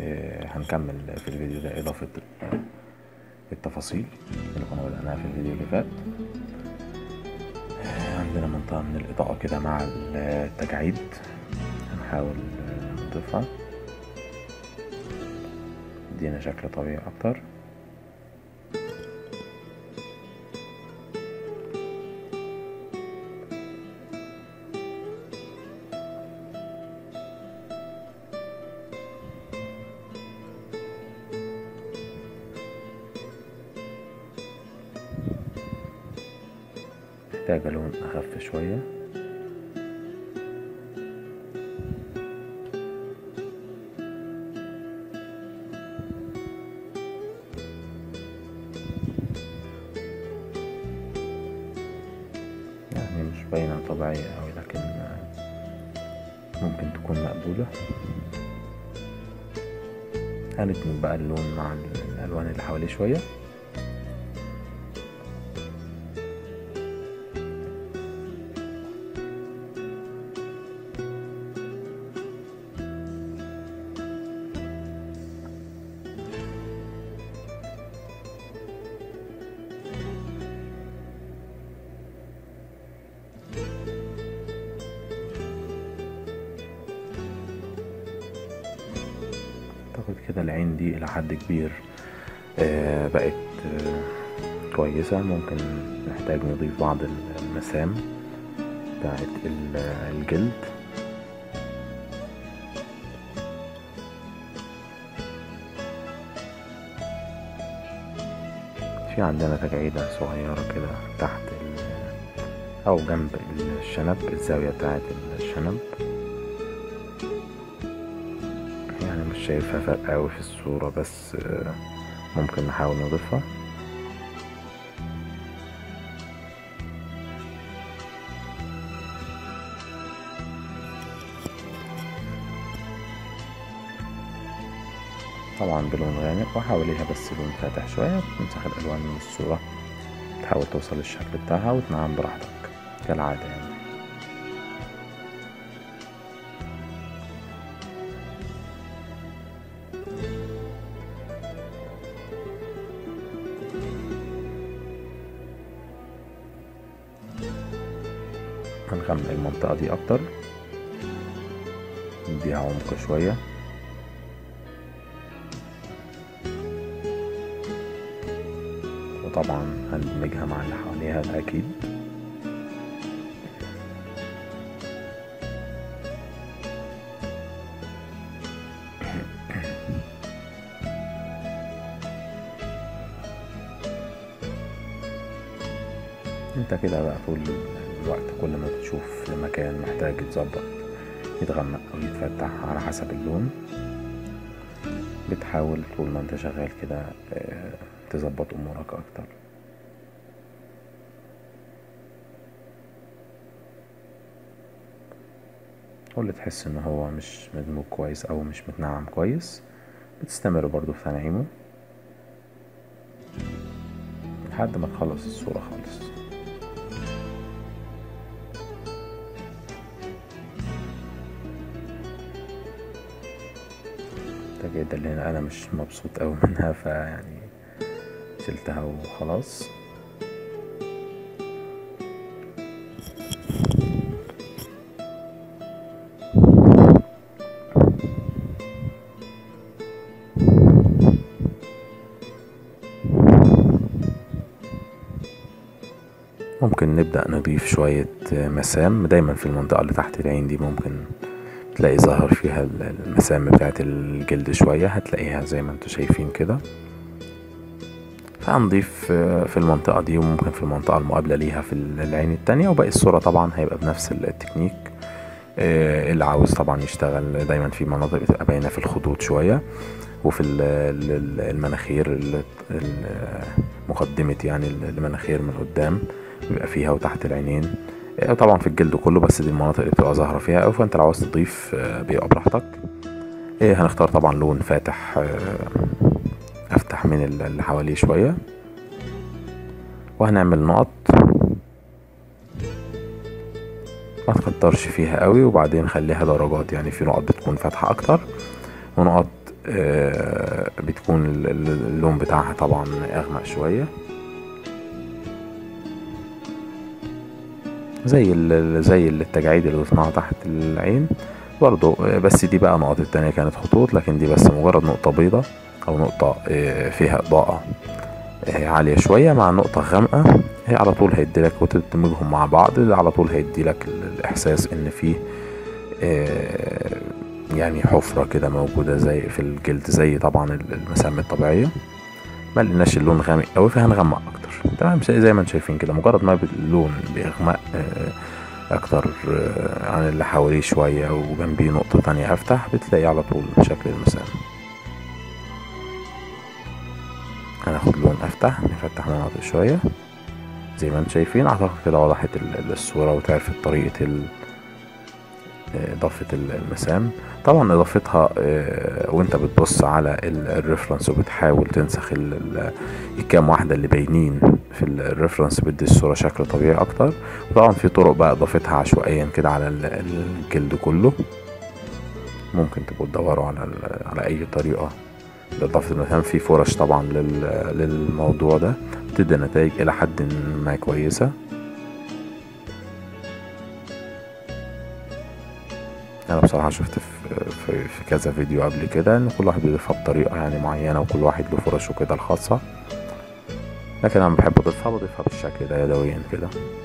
هنكمل في الفيديو ده اضافة التفاصيل اللي كنا بدأناها في الفيديو اللي فات. عندنا منطقة من الإضاءة كده مع التجاعيد، هنحاول نضيفها تدينا شكل طبيعي أكتر. محتاجة لون أخف شوية، يعني مش باينة طبيعية أوي لكن ممكن تكون مقبولة. هندمج بقى اللون مع الألوان اللي حواليه شوية. اعتقد كده العين دي الى حد كبير بقت كويسة. ممكن نحتاج نضيف بعض المسام بتاعت الجلد. في عندنا تجعيدة صغيرة كده تحت او جنب الشنب، الزاوية بتاعت الشنب، يعني مش شايفها فرق اوي في الصورة، بس ممكن نحاول نضيفها. طبعا بلون غامق، وحواليها بس لون فاتح شوية. تمسح الألوان من الصورة، تحاول توصل للشكل بتاعها وتنعم براحتك كالعادة يعني. هنغمق المنطقة دي أكتر، نديها عمق شوية. وطبعا هندمجها مع اللي حواليها ده أكيد. انت كده بقى طول الوقت كل ما بتشوف مكان محتاج يتظبط، يتغمق أو يتفتح على حسب اللون، بتحاول طول ما انت شغال كده تظبط أمورك أكتر. واللي تحس ان هو مش مدموج كويس او مش متنعم كويس، بتستمر برضو في تنعيمه لحد ما تخلص الصورة خالص. التجاعيد اللي هنا انا مش مبسوط اوي منها، فيعني شلتها وخلاص. ممكن نبدأ نضيف شوية مسام دايما في المنطقة اللي تحت العين دي. ممكن تلاقي ظهر فيها المسام بتاعت الجلد شوية، هتلاقيها زي ما انتوا شايفين كده. فهنضيف في المنطقة دي، وممكن في المنطقة المقابلة ليها في العين التانية. وباقي الصورة طبعا هيبقى بنفس التكنيك. اللي عاوز طبعا يشتغل دايما في مناطق بتبقى باينة في الخدود شوية، وفي المناخير، مقدمة يعني المناخير من قدام بيبقى فيها، وتحت العينين، طبعا في الجلد كله، بس دي المناطق اللي بتبقى ظاهرة فيها أوي. فانت لو عاوز تضيف بيبقى براحتك. هنختار طبعا لون فاتح، افتح من اللي حواليه شوية، وهنعمل نقط ما تكترش فيها قوي، وبعدين خليها درجات، يعني في نقط بتكون فاتحة اكتر ونقط بتكون اللون بتاعها طبعا اغمق شوية، زي التجاعيد اللي ضفناها تحت العين برضو. بس دي بقى نقط التانية كانت خطوط، لكن دي بس مجرد نقطة بيضة او نقطة فيها اضاءة عالية شوية مع نقطة غامقة، هي على طول هيديلك وتدمجهم مع بعض، على طول هيديلك الاحساس ان فيه يعني حفرة كده موجودة زي في الجلد، زي طبعا المسام الطبيعية. ما لقيناش اللون غامق قوي فهنغمق اكتر. تمام، زي ما انتم شايفين كده، مجرد ما اللون بيغمق اكتر عن اللي حواليه شوية وجنبيه نقطة تانية افتح، بتلاقي على طول شكل المسام. هناخد لون افتح، نفتح مناطق شوية زي ما انتم شايفين. اعتقد كده وضحت الصورة وتعرفت طريقة اضافة المسام. طبعا اضافتها وانت بتبص على الريفرنس وبتحاول تنسخ الكام واحدة اللي باينين في الريفرنس، بدي الصورة شكل طبيعي اكتر. وطبعا في طرق بقى اضافتها عشوائيا كده على الجلد كله، ممكن تبقوا تدوروا على اي طريقة لإضافة المسام. في فرش طبعا للموضوع ده، بتدي نتائج الى حد ما كويسة. انا بصراحه شفت في كذا فيديو قبل كده ان كل واحد بيضيفها بطريقه يعني معينه، وكل واحد له فرشه كده الخاصه، لكن انا بحب بضيفها بالشكل ده يدويا كده.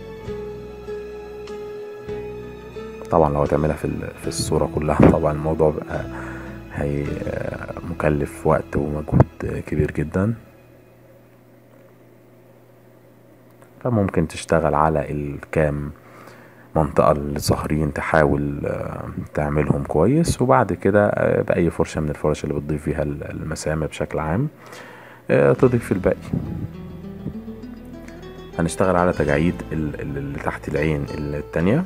طبعا لو هتعملها في الصوره كلها طبعا الموضوع بقى هي مكلف وقت ومجهود كبير جدا، فممكن تشتغل على الكام منطقة الظاهرين، تحاول تعملهم كويس، وبعد كده بأي فرشة من الفرش اللي بتضيف فيها المسام بشكل عام تضيف الباقي. هنشتغل على تجاعيد اللي تحت العين التانية.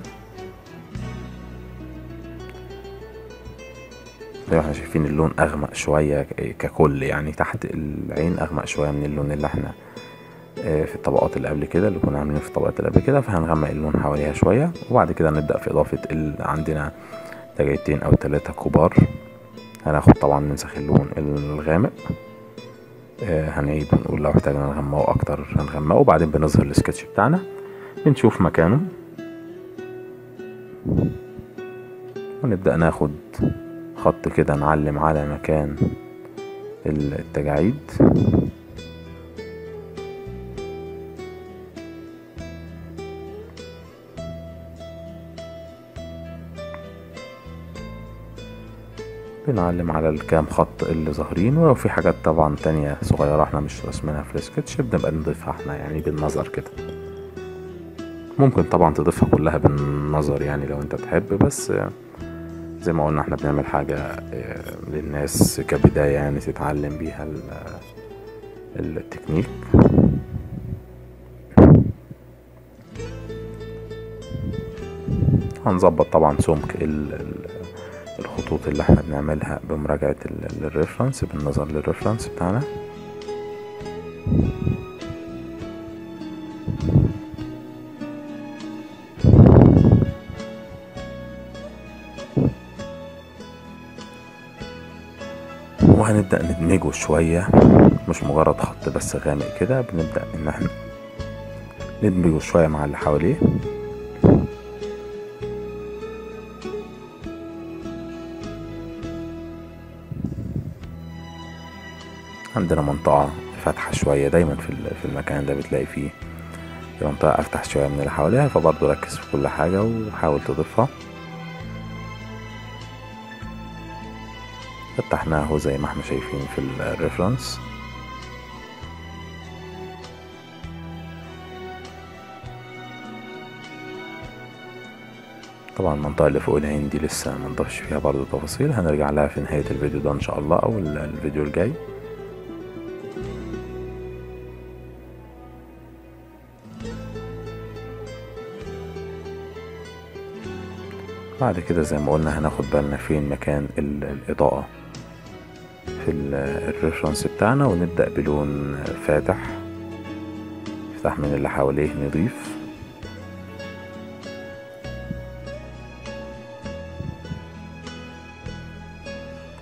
زي ما احنا شايفين اللون أغمق شوية ككل، يعني تحت العين أغمق شوية من اللون اللي احنا في الطبقات اللي قبل كده، اللي كنا عاملين في الطبقات اللي قبل كده، فهنغمق اللون حواليها شوية. وبعد كده نبدأ في إضافة عندنا تجاعيدين أو 3 كبار. هناخد طبعا ننسخ اللون الغامق، هنعيد ونقول لو احتاجنا نغمقه أكتر هنغمقه، وبعدين بنظهر السكتش بتاعنا، بنشوف مكانه ونبدأ ناخد خط كده نعلم على مكان التجاعيد. بنعلم على الكام خط اللي ظاهرين، ولو في حاجات طبعا تانية صغيرة احنا مش رسمينها في السكتش بنبقى نضيفها احنا يعني بالنظر كده. ممكن طبعا تضيفها كلها بالنظر يعني لو انت تحب، بس زي ما قلنا احنا بنعمل حاجة للناس كبداية يعني تتعلم بيها التكنيك. هنظبط طبعا سمك الخطوط اللي احنا بنعملها بمراجعة الريفرنس، بالنظر للريفرنس بتاعنا. وهنبدأ ندمجه شوية، مش مجرد خط بس غامق كده، بنبدأ ان احنا ندمجه شوية مع اللي حواليه. عندنا منطقة فاتحة شوية دايما في المكان ده، بتلاقي فيه منطقة افتح شوية من اللي حواليها، فبرضه ركز في كل حاجة وحاول تضيفها. فتحناه زي ما احنا شايفين في الريفرنس. طبعا المنطقة اللي فوق العين دي لسه منضافش فيها برضه تفاصيل، هنرجع لها في نهاية الفيديو ده ان شاء الله، او الفيديو الجاي. بعد كده زي ما قلنا هناخد بالنا فين مكان الإضاءة في الريفرنس بتاعنا، ونبدأ بلون فاتح نفتح من اللي حواليه نضيف.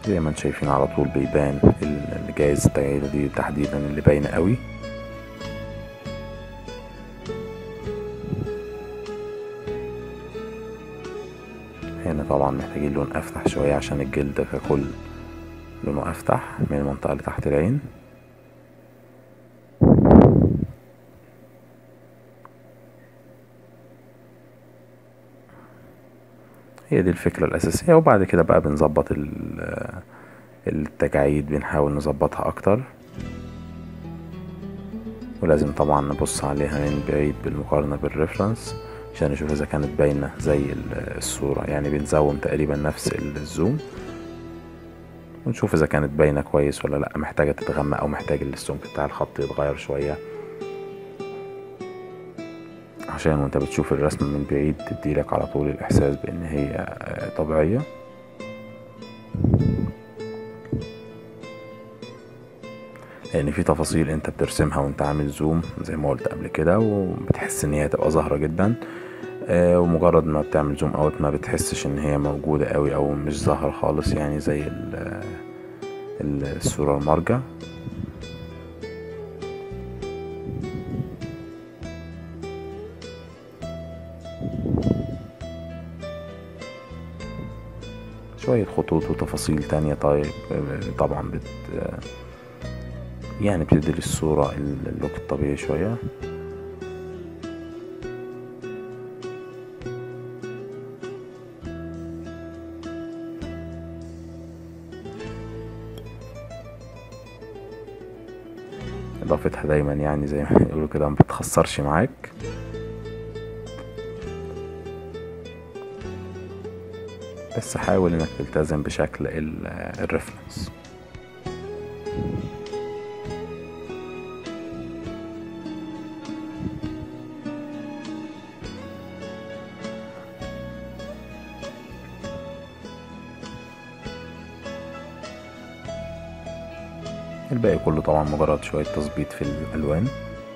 زي ما انتم شايفين على طول بيبان الجهاز التجعيدة دي تحديدا اللي باينة قوي. هنا طبعا محتاجين لون افتح شوية عشان الجلد ككل لونه افتح من المنطقة اللي تحت العين. هي دي الفكرة الأساسية، وبعد كده بقى بنظبط التجاعيد، بنحاول نظبطها أكتر، ولازم طبعا نبص عليها من بعيد بالمقارنة بالريفرنس عشان نشوف إذا كانت باينة زي الصورة، يعني بنزوم تقريبا نفس الزوم ونشوف إذا كانت باينة كويس ولا لأ، محتاجة تتغمق أو محتاج السمك بتاع الخط يتغير شوية، عشان وانت بتشوف الرسم من بعيد تديلك على طول الإحساس بأن هي طبيعية. لأن في تفاصيل انت بترسمها وانت عامل زوم زي ما قلت قبل كده، وبتحس ان هي تبقى ظاهرة جدا، ومجرد ما بتعمل زوم اوت ما بتحسش ان هي موجودة قوي او مش ظاهرة خالص، يعني زي الصورة المرجع. شوية خطوط وتفاصيل تانية طيب طبعا يعني بتدي للصورة اللوك الطبيعي شوية. اضافتها دايما يعني زي ما يقولوا كده ما بتخسرش معاك. بس حاول انك تلتزم بشكل الريفرنس. الباقي كله طبعا مجرد شوية تظبيط في الألوان.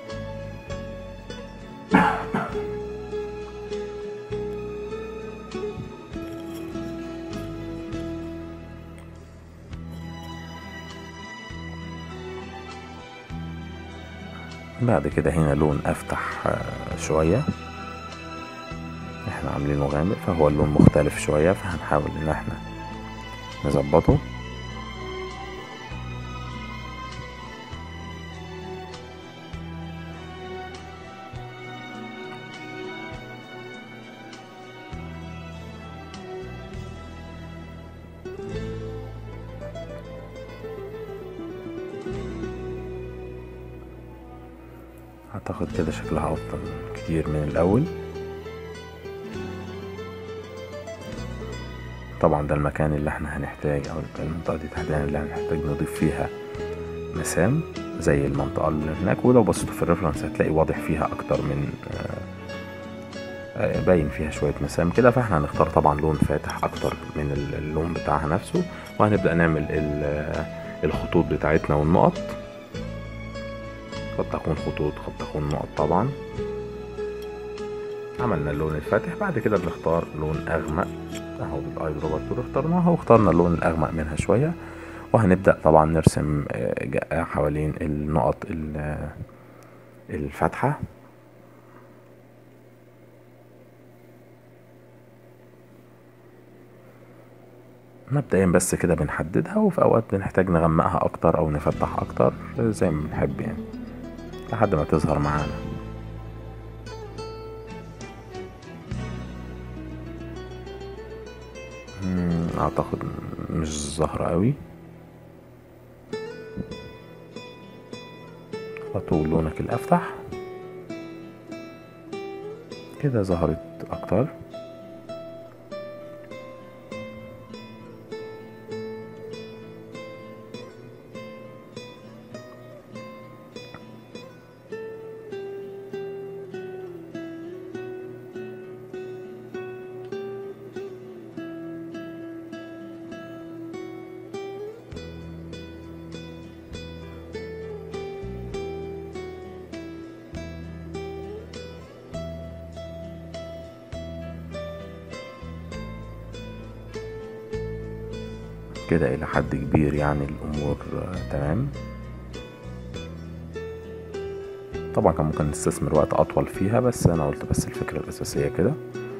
بعد كده هنا لون أفتح شوية، احنا عاملينه غامق فهو اللون مختلف شوية، فهنحاول ان احنا نظبطه. اعتقد كده شكلها افضل كتير من الاول. طبعا ده المكان اللي احنا هنحتاج، او المنطقة دي تحديدا اللي هنحتاج نضيف فيها مسام زي المنطقة اللي هناك، ولو بصيتوا في الريفرنس هتلاقي واضح فيها اكتر من باين فيها شوية مسام كده. فاحنا هنختار طبعا لون فاتح اكتر من اللون بتاعها نفسه، وهنبدأ نعمل الخطوط بتاعتنا والنقط. قد تكون خطوط قد تكون نقط. طبعا عملنا اللون الفاتح، بعد كده بنختار لون اغمق اهو بالاي دروبر تول اخترناها، واخترنا اللون الاغمق منها شوية، وهنبدأ طبعا نرسم حوالين النقط الفاتحة. مبدئيا بس كده بنحددها، وفي اوقات بنحتاج نغمقها اكتر او نفتح اكتر زي ما بنحب يعني لحد ما تظهر معانا. اعتقد مش ظاهرة قوي. طول لونك الافتح كده ظهرت اكتر. كده الى حد كبير يعني الامور تمام. طبعا كان ممكن نستثمر وقت اطول فيها، بس انا قلت بس الفكرة الاساسية كده.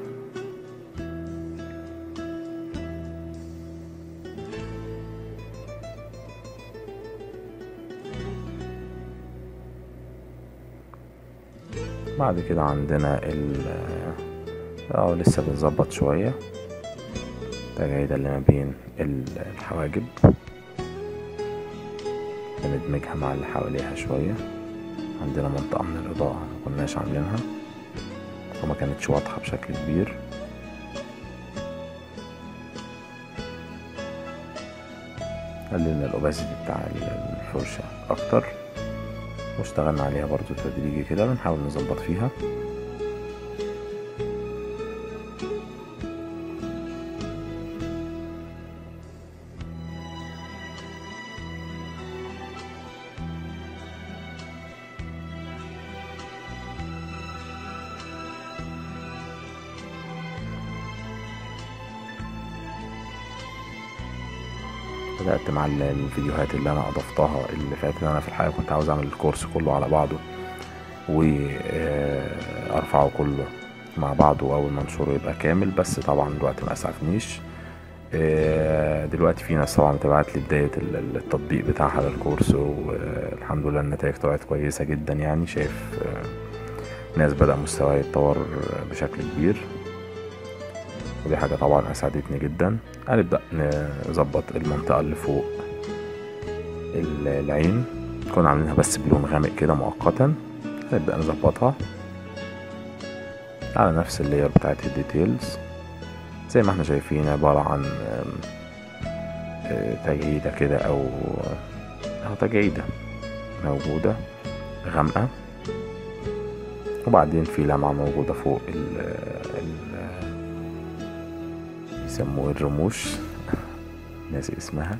بعد كده عندنا لسه بنظبط شوية التجاعيد اللي ما بين الحواجب، بندمجها مع اللي حواليها شوية. عندنا منطقة من الإضاءة مكناش عاملينها وما كانتش واضحة بشكل كبير. قللنا الأوباسيتي بتاع الفرشة أكتر، واشتغلنا عليها برضو تدريجي كده، بنحاول نظبط فيها. بدأت مع الفيديوهات اللي انا اضفتها اللي فاتت. انا في الحقيقة كنت عاوز اعمل الكورس كله على بعضه وارفعه كله مع بعضه اول ما انشره يبقى كامل، بس طبعا الوقت ما اسعفنيش. دلوقتي في ناس طبعا تبعت لي بداية التطبيق بتاعها للكورس، والحمد لله النتائج طلعت كويسة جدا. يعني شايف ناس بدأ مستواي يتطور بشكل كبير، ودي حاجة طبعا اسعدتني جدا. هنبدأ نظبط المنطقة اللي فوق العين، كنا عاملينها بس بلون غامق كده مؤقتا. هنبدأ نظبطها على نفس اللاير بتاعت الديتيلز. زي ما احنا شايفين عبارة عن تجعيدة كده او تجعيدة موجودة غامقة، وبعدين في لمعة موجودة فوق يسموه الرموش ناسي اسمها.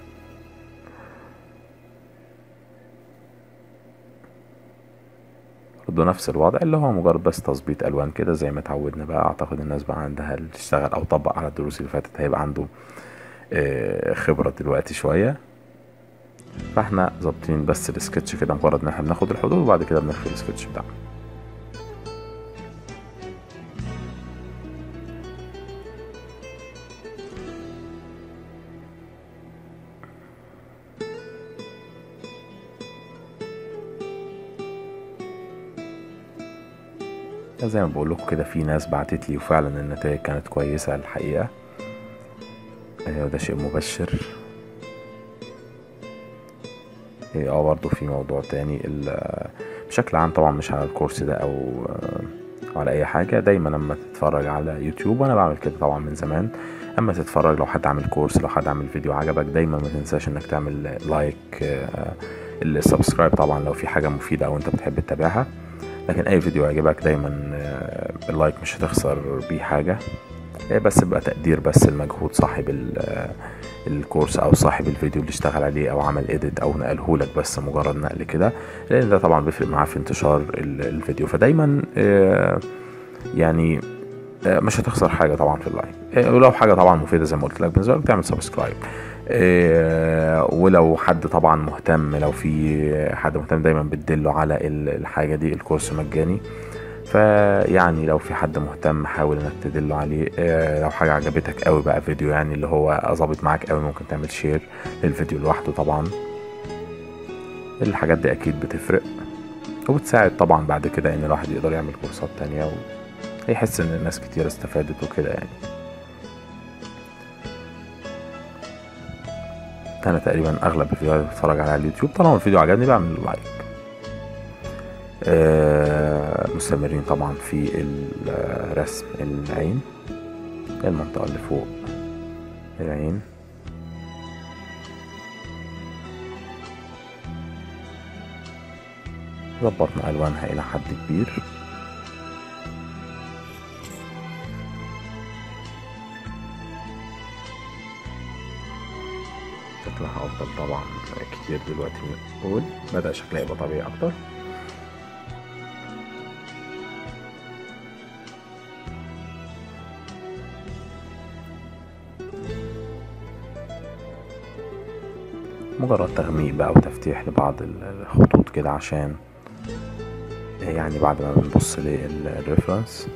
برضه نفس الوضع اللي هو مجرد بس تظبيط الوان كده زي ما اتعودنا بقى. اعتقد الناس بقى عندها اللي اشتغل او طبق على الدروس اللي فاتت هيبقى عنده خبرة دلوقتي شوية. فاحنا ظابطين بس السكتش كده، مجرد ان احنا بناخد الحدود وبعد كده بنخفي السكتش بتاعنا. زي ما بقول لكم كده في ناس بعتت لي وفعلا النتائج كانت كويسة الحقيقة، ده شيء مبشر. برضو في موضوع تاني بشكل عام طبعا مش على الكورس ده او على اي حاجة. دايما لما تتفرج على يوتيوب، وانا بعمل كده طبعا من زمان، اما تتفرج لو حد عامل كورس، لو حد عامل فيديو عجبك، دايما ما تنساش انك تعمل لايك، السبسكرايب طبعا لو في حاجة مفيدة او انت بتحب تتابعها. لكن اي فيديو يعجبك دايما اللايك مش هتخسر بيه حاجة، بس بقى تقدير بس المجهود صاحب الكورس او صاحب الفيديو اللي اشتغل عليه او عمل اديت او نقله لك، بس مجرد نقل كده، لان ده طبعا بيفرق معاه في انتشار الفيديو. فدايما يعني مش هتخسر حاجة طبعا في اللايك، ولو حاجة طبعا مفيدة زي ما قلت لك بالنسبة لك تعمل سبسكرايب. ولو حد طبعا مهتم، لو في حد مهتم دايما بتدله على الحاجة دي، الكورس مجاني. فيعني لو في حد مهتم حاول انك تدله عليه. لو حاجة عجبتك قوي بقى فيديو يعني اللي هو ظابط معاك قوي، ممكن تعمل شير للفيديو لوحده. طبعا الحاجات دي اكيد بتفرق وبتساعد طبعا بعد كده ان الواحد يقدر يعمل كورسات تانية ويحس ان الناس كتير استفادت وكده. يعني انا تقريبا اغلب الفيديوهات اللي بتفرج عليها على اليوتيوب طالما الفيديو عجبني بعمل لايك. مستمرين طبعا في رسم العين، المنطقة اللي فوق العين. ظبطنا الوانها الى حد كبير. شكلها افضل طبعا كتير دلوقتي من الاول، بدأ شكلها يبقى طبيعي اكتر. مجرد تغميق بقى وتفتيح لبعض الخطوط كده، عشان يعني بعد ما بنبص للريفرنس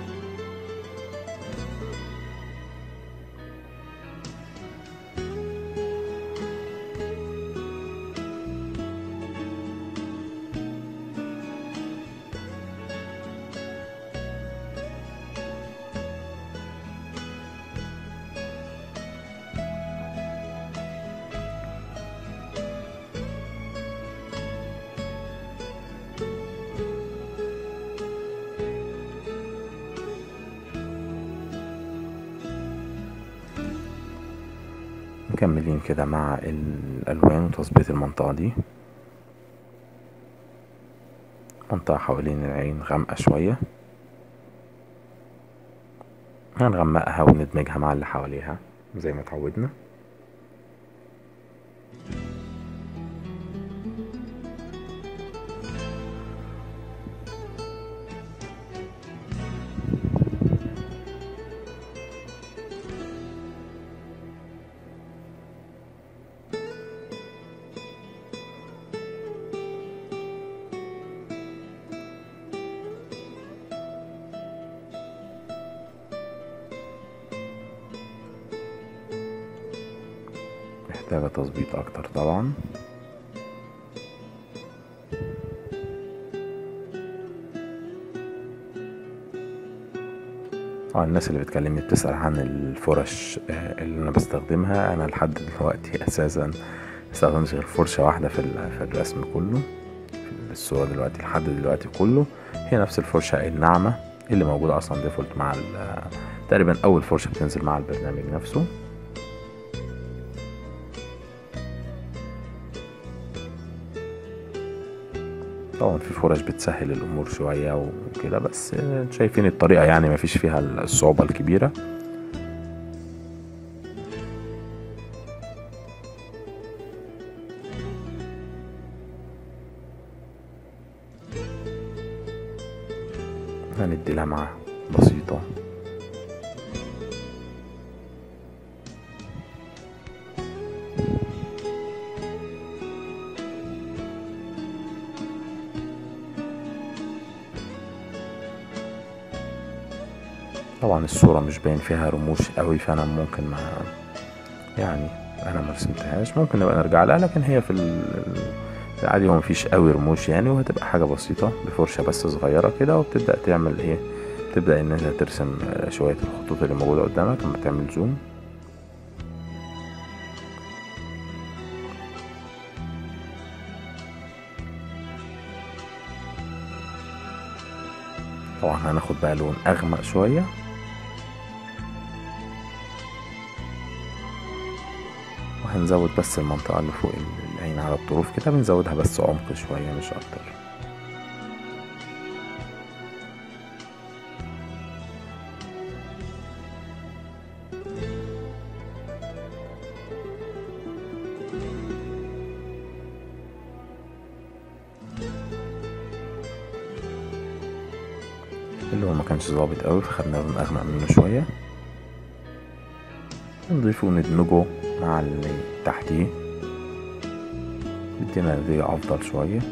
مكملين كده مع الألوان وتظبيط المنطقة دي. منطقة حوالين العين غامقة شوية، هنغمقها وندمجها مع اللي حواليها زي ما اتعودنا. محتاجة تظبيط اكتر طبعا. الناس اللي بتكلمني بتسأل عن الفرش اللي انا بستخدمها، انا لحد دلوقتي اساسا مستخدمش غير فرشة واحدة في الرسم كله، في الصورة دلوقتي لحد دلوقتي كله هي نفس الفرشة الناعمة اللي موجودة اصلا ديفولت مع تقريبا اول فرشة بتنزل مع البرنامج نفسه. طبعا في فرش بتسهل الامور شوية وكده، بس شايفين الطريقة يعني مفيش فيها الصعوبة الكبيرة. هندي لمعة بسيطة. طبعا الصورة مش باين فيها رموش قوي، فانا ممكن ما يعني انا ما رسمتهاش، ممكن نبقى نرجع لها، لكن هي في العادي هو مفيش قوي رموش يعني، وهتبقى حاجة بسيطة بفرشة بس صغيرة كده، وبتبدأ تعمل ايه، تبدأ ان انت ترسم شوية الخطوط اللي موجودة قدامك لما تعمل زوم. طبعا هناخد بقى لون اغمق شوية، وهنزود بس المنطقة اللي فوق العين على الطروف كده، بنزودها بس عمق شوية مش اكتر. اللي هو ما كانش ظابط قوي فخدنا لون اغمق منه شوية، نضيفه وندمجه مع اللي تحتيه، بدينا نتيجة افضل شوية.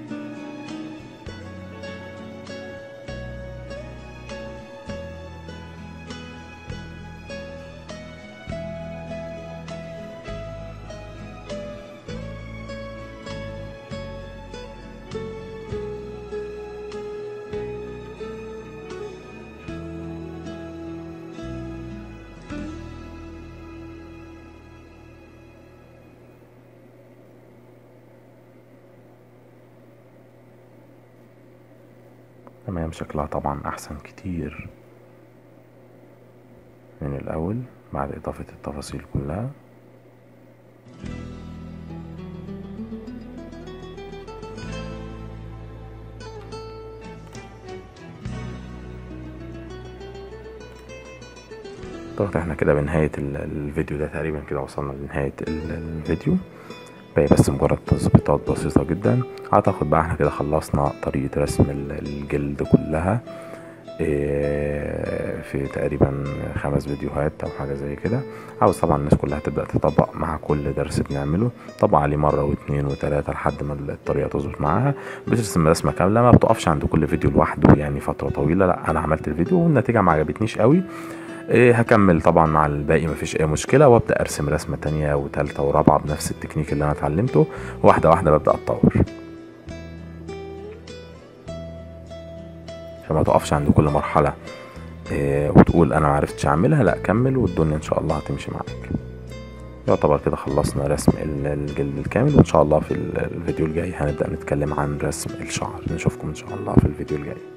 تمام، شكلها طبعا احسن كتير من الاول بعد اضافة التفاصيل كلها. طبعا احنا كده بنهاية الفيديو ده تقريبا، كده وصلنا لنهاية الفيديو، باقي بس مجرد تظبيطات بسيطة جدا. اعتقد بقى احنا كده خلصنا طريقة رسم الجلد كلها. في تقريبا 5 فيديوهات او حاجة زي كده. عاوز طبعا الناس كلها تبدأ تطبق مع كل درس بنعمله، طبق عليه مرة واثنين وثلاثة لحد ما الطريقة تظبط معاها. بترسم رسمة كاملة، ما بتقفش عند كل فيديو لوحده يعني فترة طويلة، لا انا عملت الفيديو والنتيجة ما عجبتنيش قوي، هكمل طبعا مع الباقي مفيش اي مشكلة، وابدأ ارسم رسمة تانية وتالتة ورابعة بنفس التكنيك اللي انا اتعلمته، واحدة واحدة ببدأ اتطور. فما تقفش عند كل مرحلة وتقول انا معرفتش اعملها، لا كمل والدنيا ان شاء الله هتمشي معاك. يعتبر كده خلصنا رسم الجلد الكامل، وان شاء الله في الفيديو الجاي هنبدأ نتكلم عن رسم الشعر. نشوفكم ان شاء الله في الفيديو الجاي.